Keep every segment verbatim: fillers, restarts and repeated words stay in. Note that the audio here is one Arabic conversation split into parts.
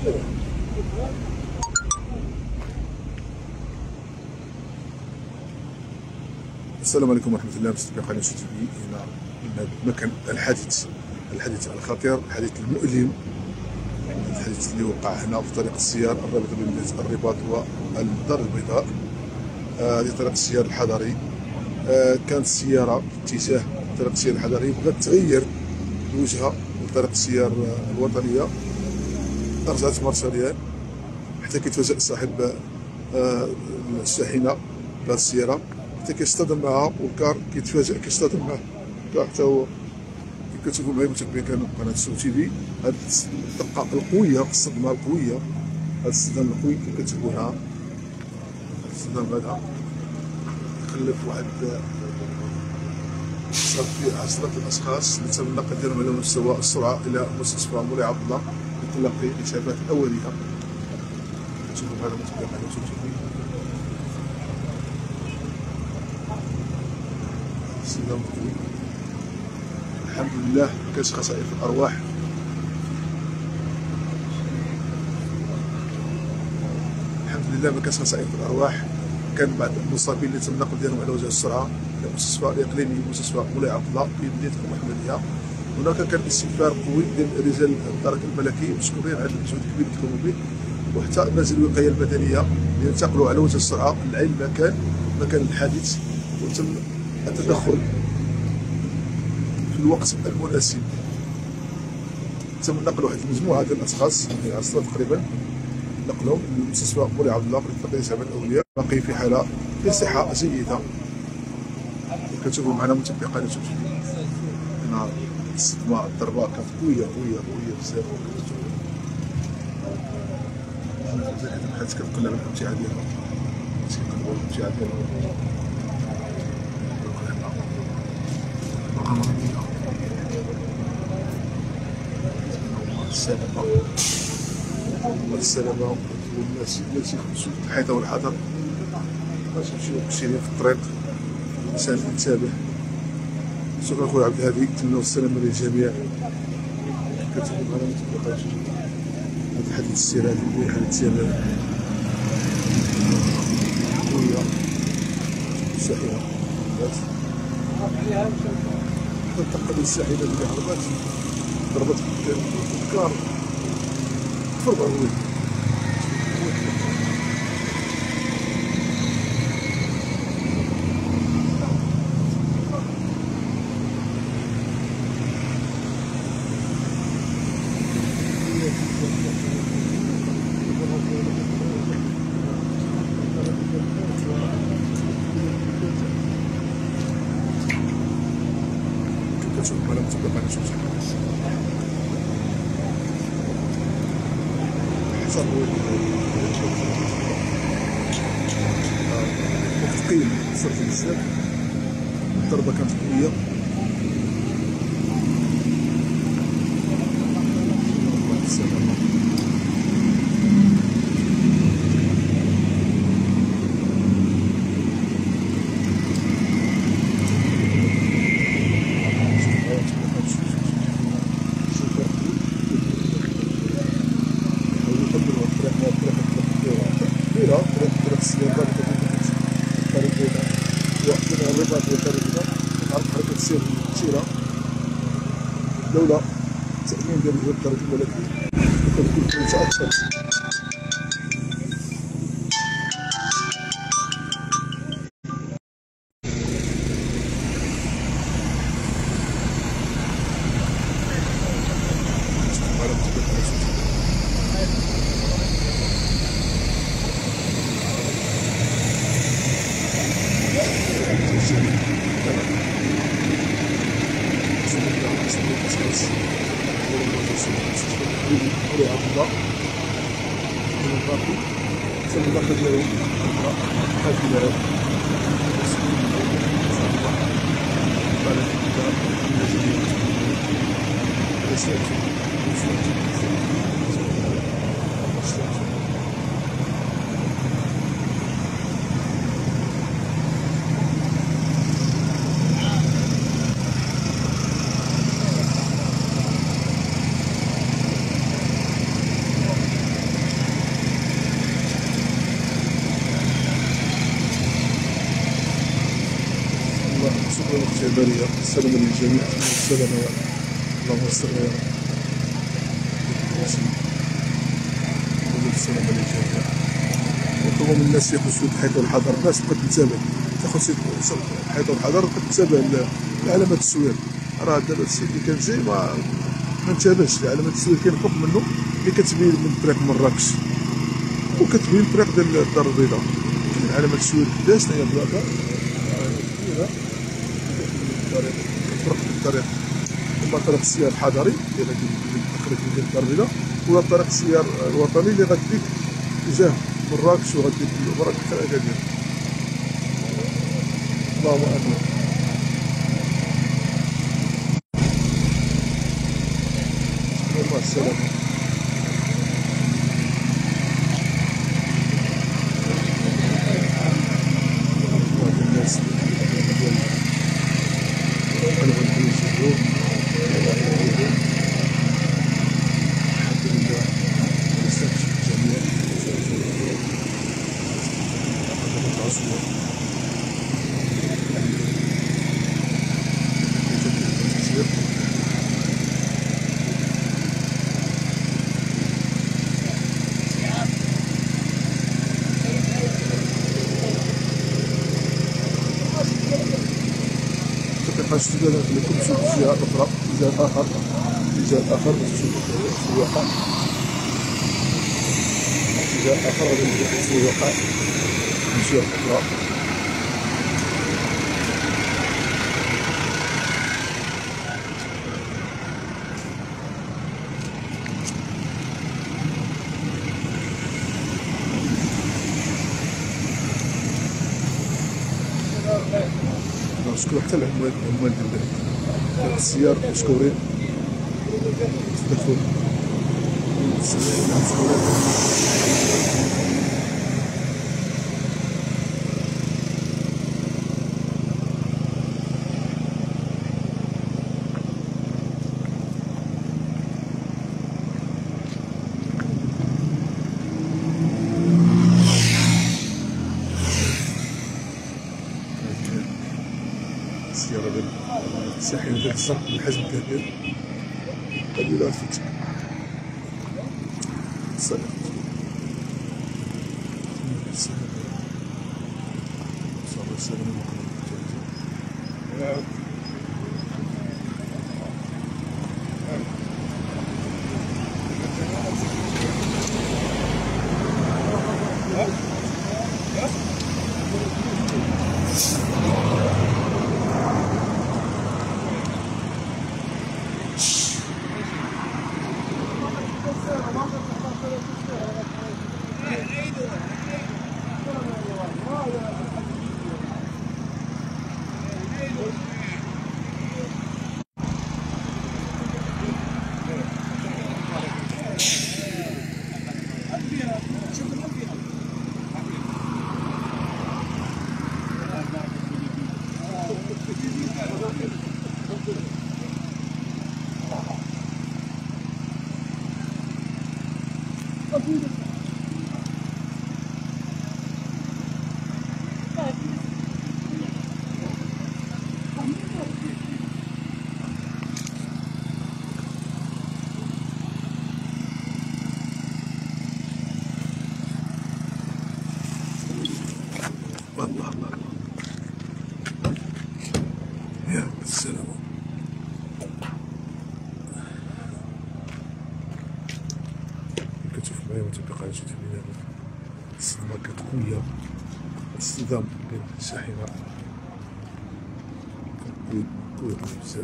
السلام عليكم ورحمة الله. مستمعي قناة تي في هنا من مكان الحادث الحادث الخطير، الحادث المؤلم، الحادث اللي وقع هنا في طريق السيار الرابط بين مدينة الرباط والدار البيضاء. هذه آه طريق السيار الحضري. آه كانت السيارة في اتجاه طريق السيار الحضري، بغات تغير وجهها لطريق السيار الوطنية، رجعت مرة حتى كيتفاجأ صاحب آه الشاحنة بهذه السيارة، حتى كيصطدم معها والكار كيتفاجأ كيصطدم معاه الكار حتى هو. كيف كتشوفوا معايا متابعين قناة سو تي في، هاد الدقة القوية، الصدمة القوية، هاد الصدام القوي كيف كتشوفوا هنا، هاد الصدام هذا خلف واحد صار فيه عشرة الأشخاص اللي تم النقل ديالهم على مستوى السرعة إلى مستشفى مولاي عبد الله لتلقي الإسعافات الأولية. كتشوفوا هذا متابعين قناة سو تي في. الصدام القوي، الحمد لله ما كانش خسائر في الارواح. الحمد لله ما كانش خسائر في الارواح. كان بعض المصابين اللي تم النقل ديالهم على وجه السرعه الى مستشفى الاقليمي مستشفى مولاي عبد الله في مدينه المحمديه. هناك كان استنفار قوي ديال رجال الدرك الملكي مشكورين على المجهود الكبير اللي قاموا به، وحتى نازل الوقايه المدنيه اللي انتقلوا على وجه السرعه لعين مكان مكان الحادث، وتم التدخل في الوقت المناسب. تم نقل واحد المجموعه ديال الاشخاص يعني عشرة تقريبا، نقلهم لمستشفى مولاي عبد الله لتلقي الاسعافات الاوليه، باقي في حاله في صحه جيده. كتشوفوا معنا متابعي قناه تي في هنا الصدمه، الضربه كانت قويه قويه قويه بزاف. بحال كتقلب الامتعه ديالها، كتقلبوا الامتعه ديالها. السلامة والسلامة والناس الناس يخلصوا الحيطة والحذر باش يمشيو ماشيين في الطريق. الإنسان ينتبه. شكرا خويا عبد الهادي، نتمنوا السلامة للجميع. كتشوفوا معنا متابعين هذا حادث السير، هذه حادث السير قوية. الشاحنة تنتقل الشاحنة اللي هربات ضربت في الكار تفرض على الوجه. كتشوف معنا متابعين قناة تي في. ثقيل صرت بزاف، الضربة كانت قوية. لولا التأمين ديال رجال الدرك الملكي كتكون كارثة أكثر. مولاي عبد الله من الباقي تم النقل ديالهم هذه جبلية. السلام للجميع، السلام يا رب، اللهم استر يا رب. السلام للجميع. نطلبوا من الناس ياخذوا سود الحيط والحذر. الناس تبقى تنتبه، تاخذ سود الحيط والحذر وتبقى تنتبه لعلامات السوير. راه دابا السيد اللي كان جاي ما ما انتبهش لعلامات السوير. كاين فوق منه اللي كتبين من طريق مراكش وكتبين طريق ديال الدار البيضاء. كاين علامات السوير قداش هي بلاكه كبيره. الطريق الفرق بين الطريق اما طريق السيار الحضري ديال التقريب ديال الدار البيضاء، ولا طريق السيار الوطني اللي غاديك تجاه مراكش وغاديك مراكش حتى اكادير. اللهم امين. مع السلامه. الناس الحمد لله نستكشف الجميع. تلقى السودان لكم تشوف اتجاه اخرى، اتجاه اخر، اتجاه اخر باش تشوفوا السواقع، اتجاه اخر غادي نمشيو السواقع من جهه اخرى. نشكر حتى العمال العمال ديال السيار مشكورين تدخل السيارة ديال الساحلة ديال الزرق بالحجم كبير قليلة الفتح. السلام السلام الله الله يا السلام. كتشوف معايا متابقة جات من الصدمة كانت قوية. الصدام بين الشاحنة كان قوي بزاف.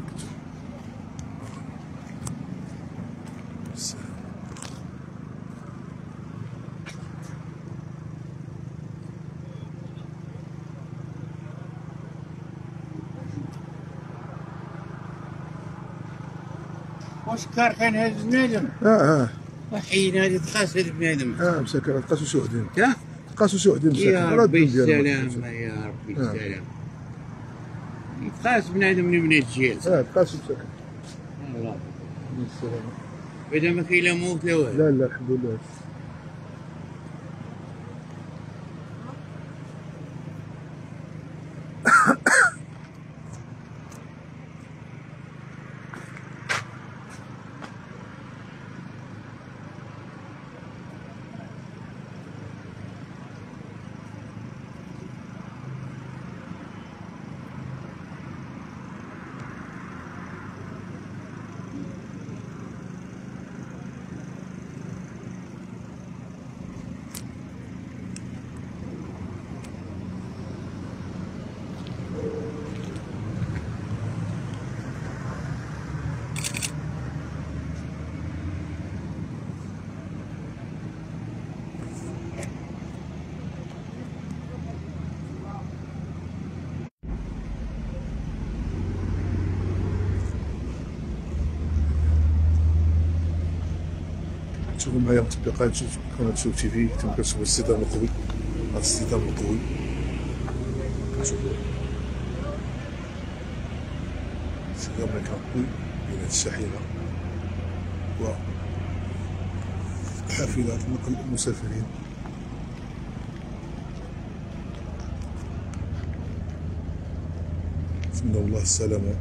واش كار كان هاد بنادم؟ اه اه وحين هادي تقاس هاد بنادم. اه مساكن تقاسو شي وحدين. ها؟ تقاسو شي وحدين مساكن. يا ربي السلامة يا ربي السلامة. يتقاس بنادم من بنات جيل. اه تقاسو مساكن. الله السلامة. بعدا ما كاين لا موت لا والو. لا لا الحمد لله. كتشوفوا معايا متابعين قناة شوف تي في، كما كتشوفوا الاصطدام القوي، هذا الاصطدام القوي كتشوفوا الاصطدام اللي كان قوي بين هاد الشاحنة و حافلة نقل المسافرين. نتمنى الله السلامة.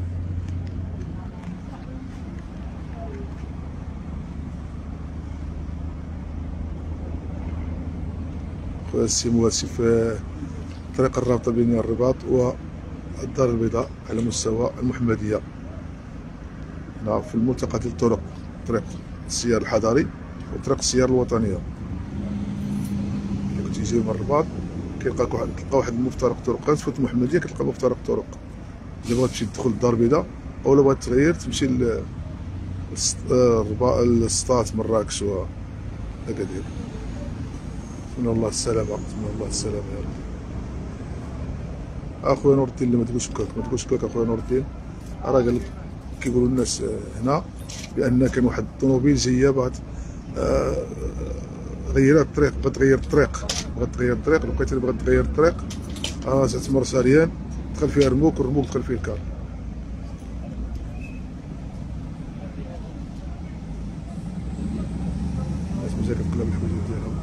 خويا السي مواسي في الطريق الرابطة بين الرباط والدار البيضاء على مستوى المحمدية، هنا في الملتقى ديال الطرق، طريق السيار الحضري وطريق السيار الوطنية. إلا كنتي جاي من الرباط كيلقاك واحد، تلقى واحد المفترق طرق، تفوت المحمدية كتلقى مفترق طرق. إلا بغيت تمشي تدخل الدار البيضاء أو إلا بغيت تغير تمشي للسطات مراكش و أكادير. نتمنى الله السلامة، نتمنى الله السلامة يا رب. اخويا نور الدين اللي ما تقولش كاك، ما تقولش كاك اخويا نور الدين، راه قال لك كيقولوا الناس هنا بان كان واحد الطوموبيل جايه بغات آه غيرات الطريق، بغات تغير الطريق، بغات تغير الطريق، لقيت بغات تغير الطريق اه تعتمر ساريان، دخل فيها رموك والرموك دخل فيه الكار. الناس مازال كتقلب الحوايج ديالها.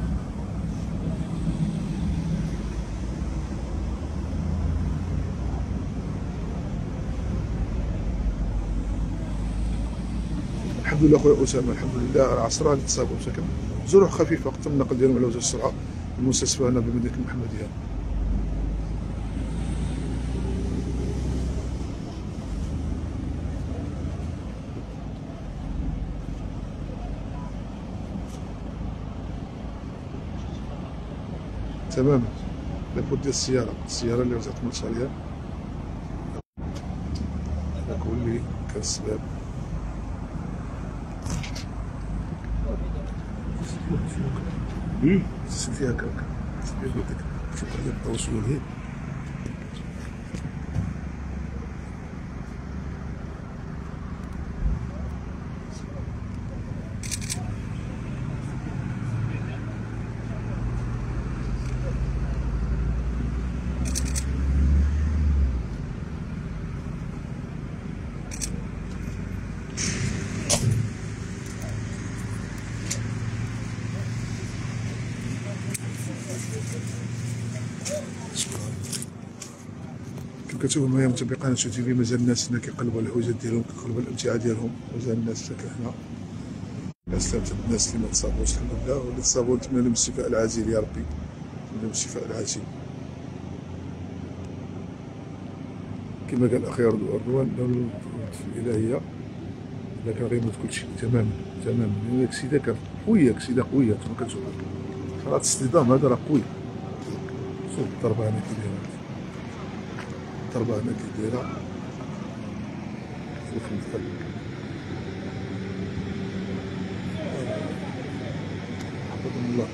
الحمد لله خويا اسامه، الحمد لله عصرا اللي تصابوا بشكل جروح خفيفه، وقت النقل ديالهم على وجه السرعه المستشفى هنا بمدينه المحمديه. تماما لابد ديال السياره، السياره اللي رجعت من شريان هذاك هو اللي كان السبب. شوف فيها كاك، شوف فيها هذيك، شوف هذاك التوصل هي كتشوفوا معايا متابعين شو تي في. مازال الناس هنا كيقلبوا على الحويجات ديالهم، كيقلبوا على الامتعه ديالهم، مازال الناس ساكنه هنا. سلامة الناس اللي ما تصابوش الحمد لله، واللي تصابوا نتمنى لهم الشفاء العاجل يا ربي، نتمنى لهم الشفاء العاجل. كما قال اخي رضوان لو في الالهيه الا كان غيموت كلشي تماما تماما، لان داك السيده كانت قويه، كسيده قويه كما كتشوف. هذا الاصطدام هذا راه قوي. شوف الضربه هنا كي دايره، الضربه هنا كي دايره، شوف الدخل. حفظهم الله.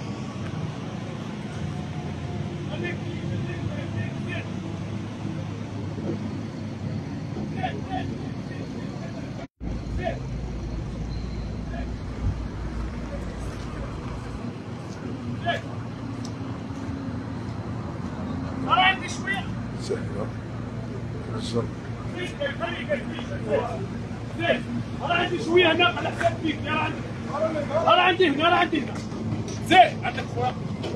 سهلة الزر. انا عندي شويه هنا على حساب فيك، انا عندي انا عندي هنا انا عندي هنا زين عندك خويا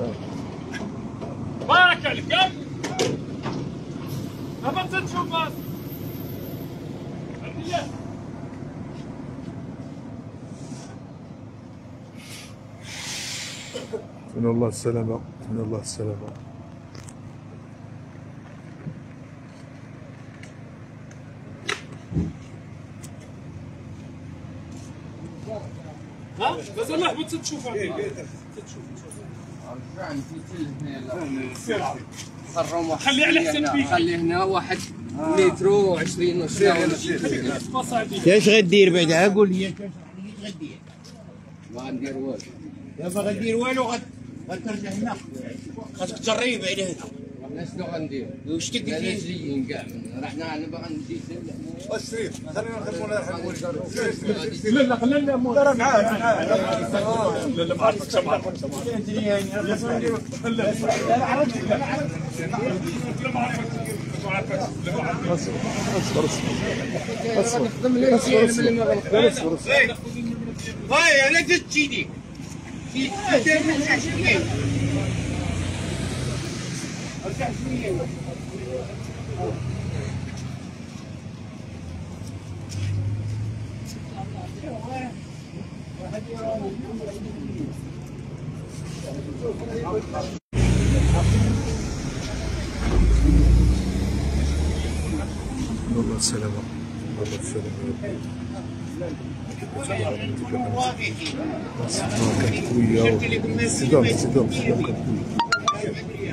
بارك عليك. ما تشوف بس عندي له من الله السلامة، من الله السلامة. ها مازال لا حبيت تشوفها. خلي على حساب فيك، خلي هنا واحد متر وعشرين نص ساعة. ايش غدير بعدا؟ قول لي ايش غدير؟ ما غندير والو. لا ما غدير والو، غد غترجع هنا، خاصك تجري بعدا هنا. انا شنو غندير؟ واش تقول لي؟ جايين كاع، رحنا انا باغي ندي الشريف خلينا نخدموا لا لا خلينا لا معاه معاه لا لا ما عرفتش ما عرفتش هاي انا تجيني في ارجع شويه ارجع شويه الله السلامة الله السلامة الصدمة كانت قوية الاصطدام الاصطدام الاصطدام كان قوي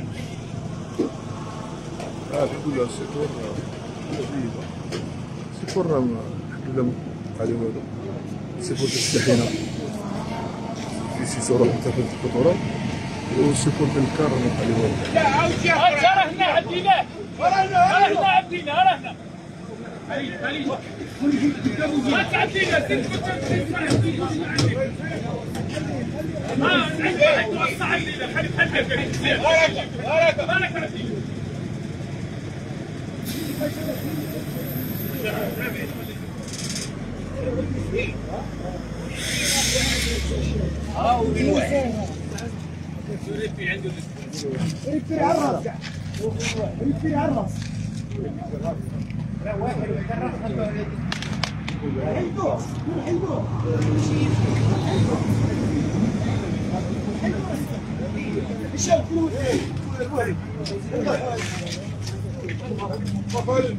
اه الحمد لله السيكور جيدة السيكور الحمد لله عليه والو السيكور ديال الساحنة في شي صورة منتخب الخطورة والسيكور ديال الكار ما عليه والو لا عاود راه هنا عديناه راه هنا عديناه راه هنا ما تعدينا كنت اه عندك توسع علينا خلي خليك بارك بارك اه ومن واحد يرفي عنده يرفي على الراس يرفي على الراس لا واحد حيدوه حيدوه الشاب خالد خالد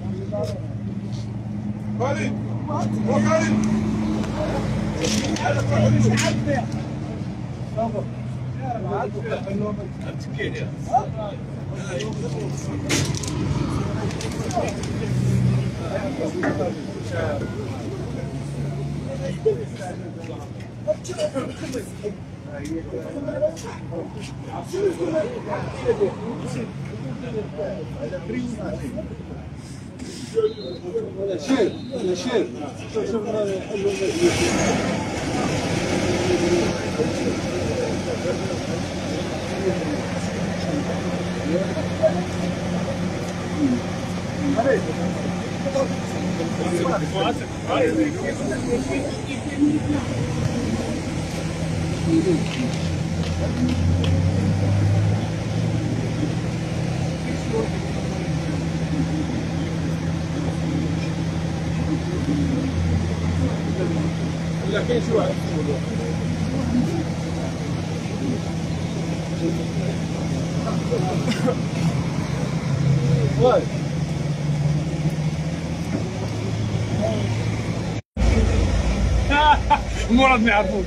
شير يا شير شوف شوف لكن شو واي مرض ما يعرفوش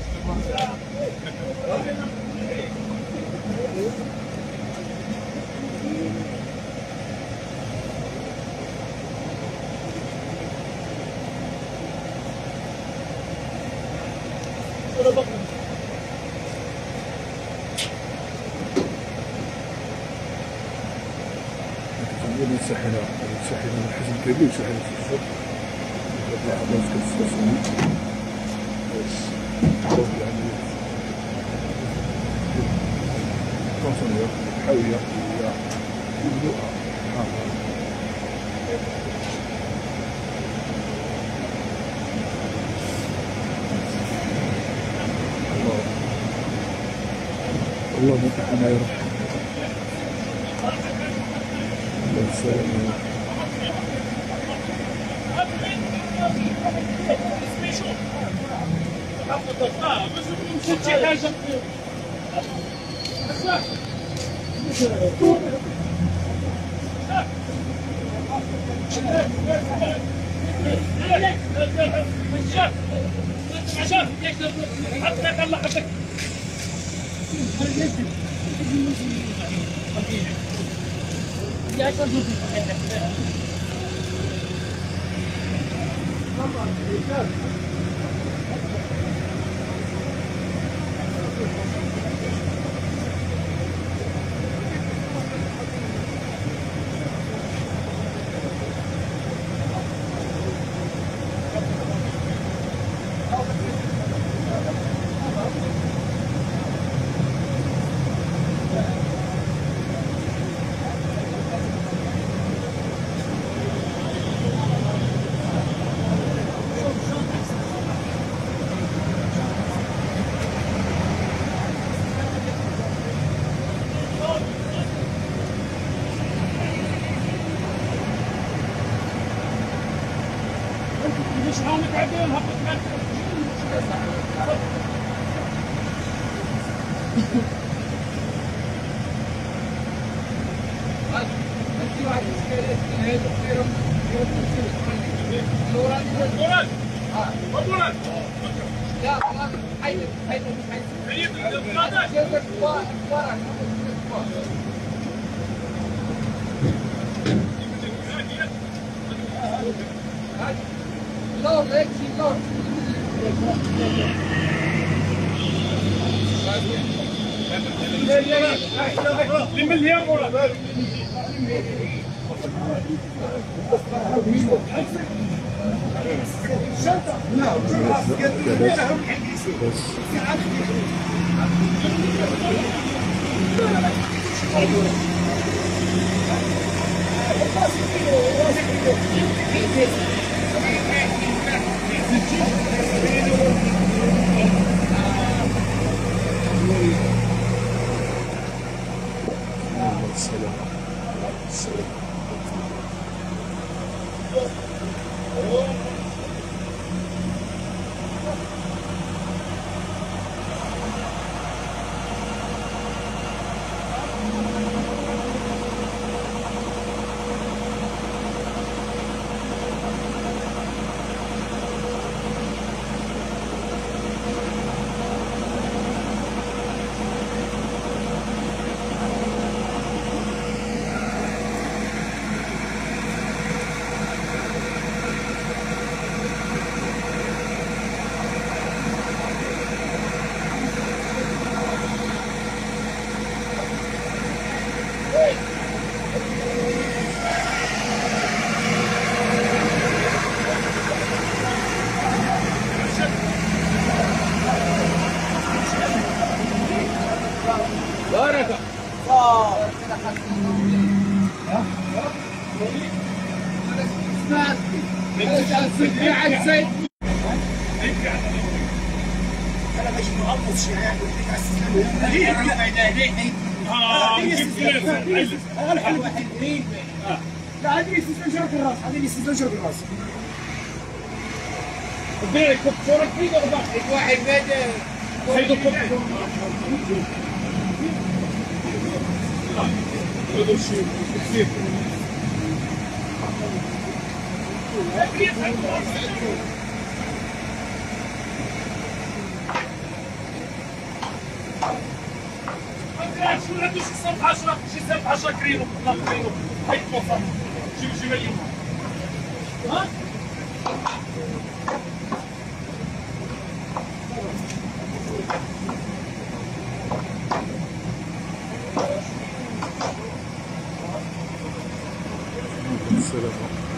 من ساحنة ساحنة من حجم كبير ساحنة في الفوق اللحظات كتستثني باش تضرب يعني كونسونير حاوية هي مملوءة حارة الله الله متحنا يرحم السلام لم لي مراد السلام. السلام. بركة. لا هذه استنشاق الراس، هذه استنشاق الراس. واحد بدا شو عنده شي صرف عشرة شي صرف عشرة كيلو اثنا كيلو هاي توصل جيب جيب اليوم ها السلام.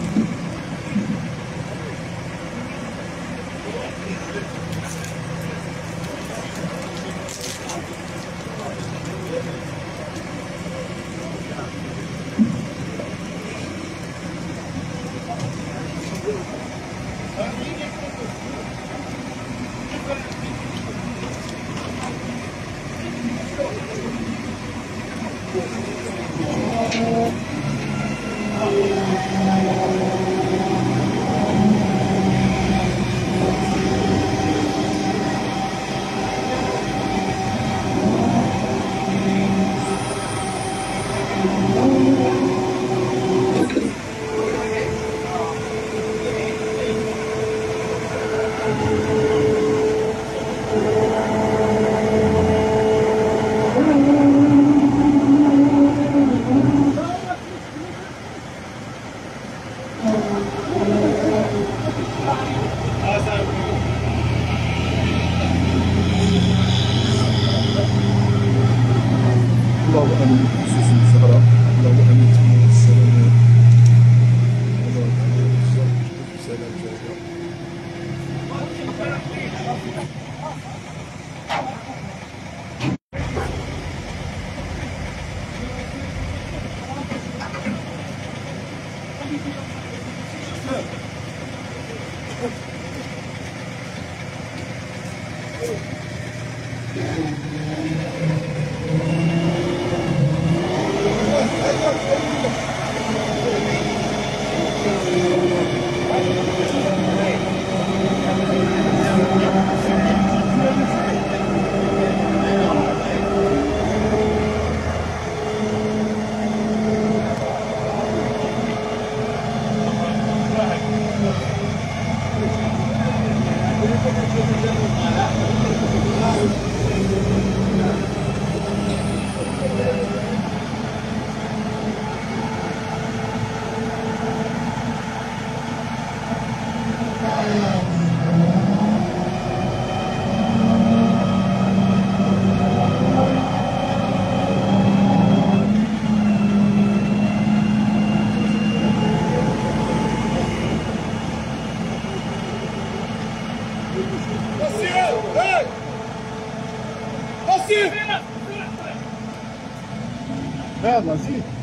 الله امين خصوص الزهراء، الله امين تكون السلامات، الله امين سلام جايه. يلا زيد.